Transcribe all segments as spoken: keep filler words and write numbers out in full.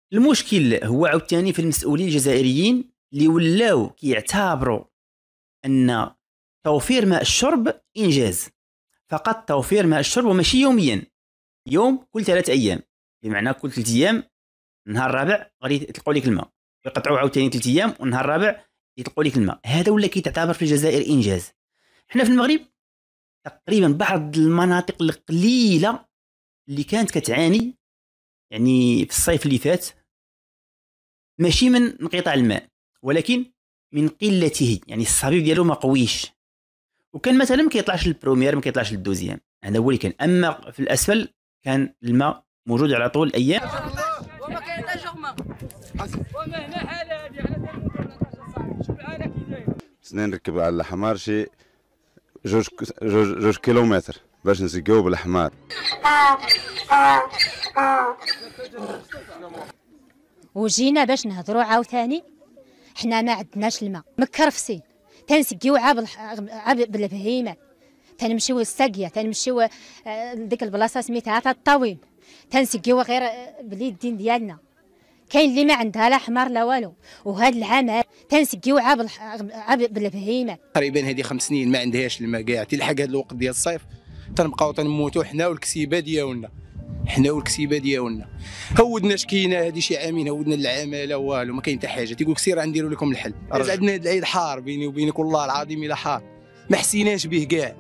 المشكل هو عاوتاني في المسؤولين الجزائريين اللي ولاو كيعتبروا ان توفير ماء الشرب انجاز، فقط توفير ماء الشرب وماشي يوميا، يوم كل ثلاث ايام، بمعنى كل ثلاث ايام النهار الرابع غادي يطلقوا لك الماء، يقطعوا عاوتاني ثلاث ايام والنهار الرابع يطلقوا لك الماء. هذا ولا كيتعتبر في الجزائر انجاز. حنا في المغرب تقريبا بعض المناطق القليله اللي كانت كتعاني يعني في الصيف اللي فات ماشي من انقطاع الماء ولكن من قلته، يعني الصبيب ديالو ما قويش، وكان مثلا ما كيطلعش للبروميير ما كيطلعش للدوزيام، هذا هو اللي كان. اما في الاسفل كان الماء موجود على طول الايام. وما كاين لا جغمه وما هنا حاله هذه حنا شوف الحاله كي دايره. خصنا نركب على الحمار شي جوج جوج جوج كيلومتر باش نسقيو بالحمار. وجينا باش نهضروا عاوتاني حنا ما عندناش الماء مكرفسين، تنسقيو عاب عاب بالبهيمات، تنمشيو للساقيه، تنمشيو لديك البلاصه سميتها تاع الطويل، تنسقيو غير باليدين ديالنا. كاين اللي ما عندها لا حمار لا والو، وهاد العام تنسقيو عاب عاب بالبهيمات. تقريبا هذه خمس سنين ما عندهاش الماء كاع، تلحق هذا الوقت ديال الصيف تنبقاو تنموتوا حنا والكسيبه ديالنا، حنا والكسيبه ديالنا. هودنا شكينا هذه شي عامين، هودنا العماله والو، ما كاين حتى حاجه. تيقول لك سير غنديروا لكم الحل. عندنا هذا العيد حار بيني وبينك والله العظيم الا حار ما حسيناش به كاع.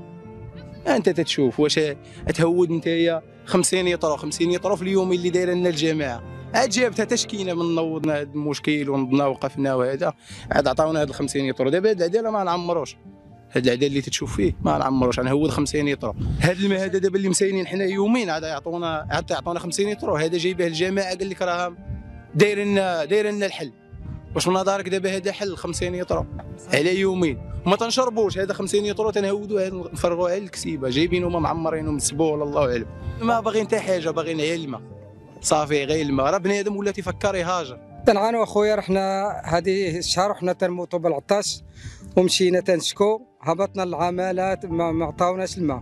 انت تتشوف واش تهود نتايا خمسين يطرو خمسين يطرو في اليوم اللي دايره لنا الجماعه، عاد جابتها تشكينا من نوضنا هذا المشكل ونضنا وقفنا، وهذا عاد عطاونا هذا خمسين يطرو. دابا هذا العداله ما نعمروش، هذا العدل اللي تتشوف فيه ما نعمروش، نهود خمسين يطرو. هذا الماء هذا دابا اللي مساينين حنا يومين عاد يعطونا عاد يعطونا خمسين يطرو. هذا جايبه الجماعه قال لك راه داير لنا داير لنا الحل. واش من نظرك دابا هذا حل خمسين يطرو على يومين وما تنشربوش؟ هذا خمسين يطرو تنهودوه نفرغوه على الكسيبه، جايبين هما معمرينهم السبوع ولا الله اعلم. ما باغيين حتى حاجه، باغيين غير الماء صافي، غير الماء. راه بنادم ولا تيفكر يهاجر. تنعانوا اخويا، رحنا هذه الشهر وحنا تنموتوا بالعطش ومشينا تنشكو، هبطنا العمالات ما عطاوناش الماء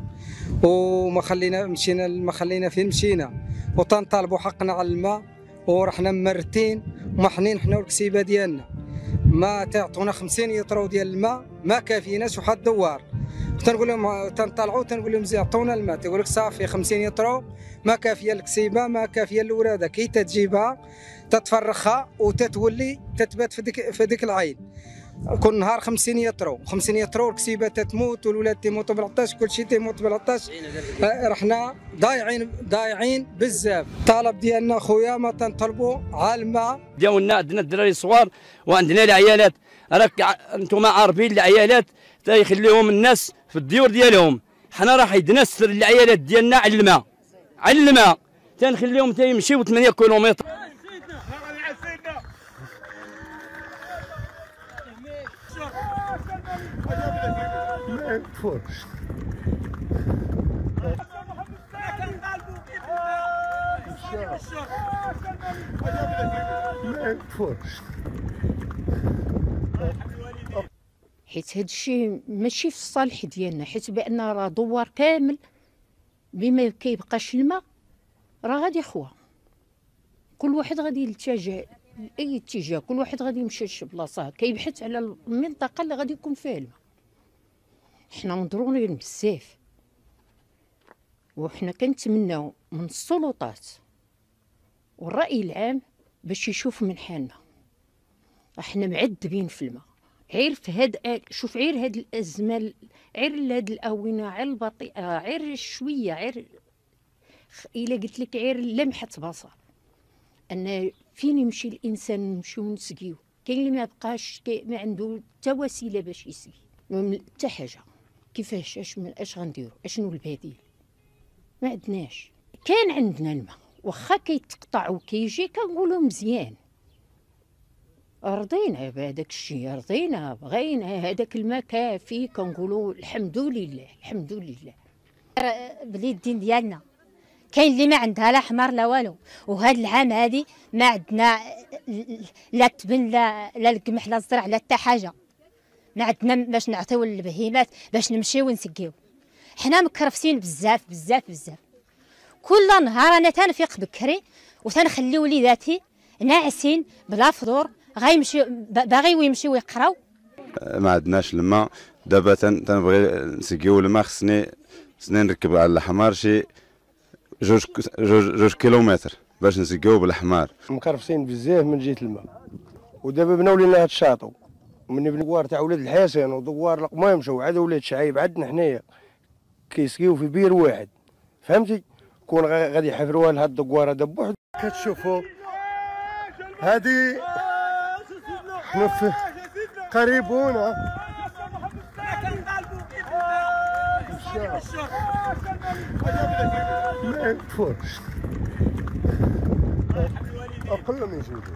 وما خلينا مشينا ما خلينا فين مشينا، وتنطالبوا حقنا على الماء، ورحنا مرتين ومحنين حنا والكسيبه ديالنا. ما تعطونا خمسين يطرو ديال الماء ما كافيناش وحد دوار. تنقول لهم تنطلعوا تنقول لهم عطونا الماء، تقول لك صافي خمسين يطرو ما كافيه الكسيبه ما كافيه الوراده، كي تجيبها تتفرخها وتتولي تتبات في ديك في ديك العين. كل نهار خمسين يطرو خمسين يطرو الكسيبه تتموت والولاد تيموتوا بالعطش، كل شيء تيموت بالعطش. رحنا ضايعين ضايعين بزاف. الطلب ديالنا خويا ما تنطلبوا على الماء ديالنا. عندنا الدراري الصغار وعندنا العيالات، راك انتم عارفين العيالات تيخليهم الناس في الديور ديالهم. حنا راه يتنسر العيالات ديالنا على الماء على الماء، تنخليهم تيمشيو ثمانية كيلومتر. حيت هاد الشيء ماشي في الصالح ديالنا، حيت بان راه دوار كامل بما كيبقاش الماء راه غادي خوا، كل واحد غادي يتجه لاي اتجاه، كل واحد غادي يمشي لشي بلاصه كيبحث على المنطقه اللي غادي يكون فيها الماء. حنا مضرورين بزاف، وحنا كنتمناو من السلطات والراي العام باش يشوف من حالنا. احنا معذبين في الماء، غير في هاد شوف غير هاد الازمه، غير هاد الاونه، غير البطيئه، غير شويه، غير الا قلت لك غير لمحه بصر ان فين يمشي الانسان نمشيو نسقيو. كاين اللي ما بقاش ما عنده حتى وسيله باش يسقي حتى حاجه. كيفاش اش من اش غنديروا؟ اشنو البديل؟ ما عندناش. كان عندنا الماء واخا كيتقطع وكيجي كنقولوا مزيان، رضينا بهذاك الشيء، رضينا بغينا هذاك الماء كافي، كنقولوا الحمد لله الحمد لله. باليدين ديالنا كاين اللي ما عندها لا حمار لا والو، وهاد العام هادي ما عندنا لا التبن لا لا القمح لا الزرع لا حتى حاجه، ما عندنا باش نعطيو للبهيمات باش نمشيو نسقيو. حنا مكرفسين بزاف بزاف بزاف. كل نهار انا تنفيق بكري وتنخلي وليداتي ناعسين بلا فطور، غيمشي باغيو يمشيو يقراو. ما عندناش الماء دابا، تنبغي نسقيو الماء، خصني خصني نركب على الحمار شي جوج جوج جوج كيلومتر باش نسقيو بالحمار. مكرفسين بزاف من جهه الماء، ودابا بناو لنا هاد الشاطئ، ومني بنوار تاع ولاد الحسن ودوار القمامشه وعاد ولاد شعيب عندنا حنايا كيسقيو في بير واحد، فهمتي؟ كون غادي يحفروها لهاد الدوار هذا بوحد. كتشوفوا هادي حنا في قريبونا ما يكفرش أقل من جهد.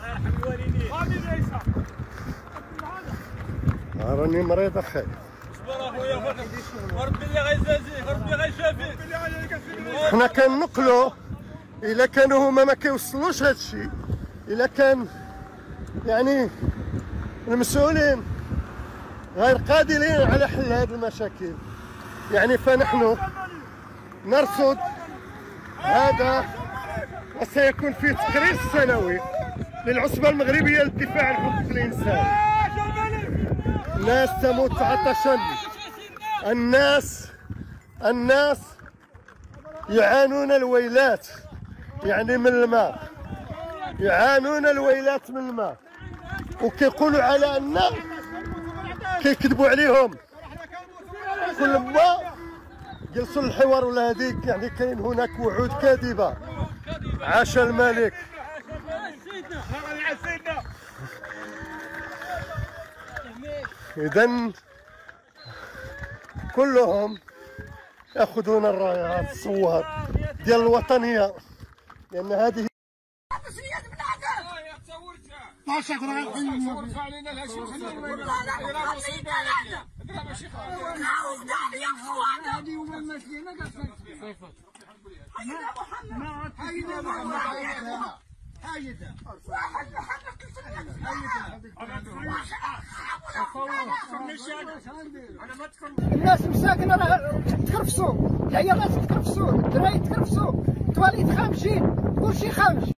راني مريض أخي. حنا كنقلو إلا كانوا هما ما كيوصلوش هادشي، إلا كان يعني المسؤولين غير قادرين على حل هذه المشاكل، يعني فنحن نرصد هذا، وسيكون فيه تقرير سنوي للعصبة المغربية للدفاع عن حقوق الإنسان. الناس تموت عطشا، الناس الناس يعانون الويلات يعني من الماء، يعانون الويلات من الماء، وكيقولوا على أن كيكذبوا عليهم. كل ما جلسوا الحوار ولا هذيك يعني كاين هناك وعود كاذبة. عاش الملك. إذن كلهم يأخذون الرايات الصوات ديال الوطنية، لأن هذه الناس مساكنه راه تكرفسوا، العيالات تكرفسوا، الدراري تكرفسوا، الطواليت خامجين، كلشي خامج.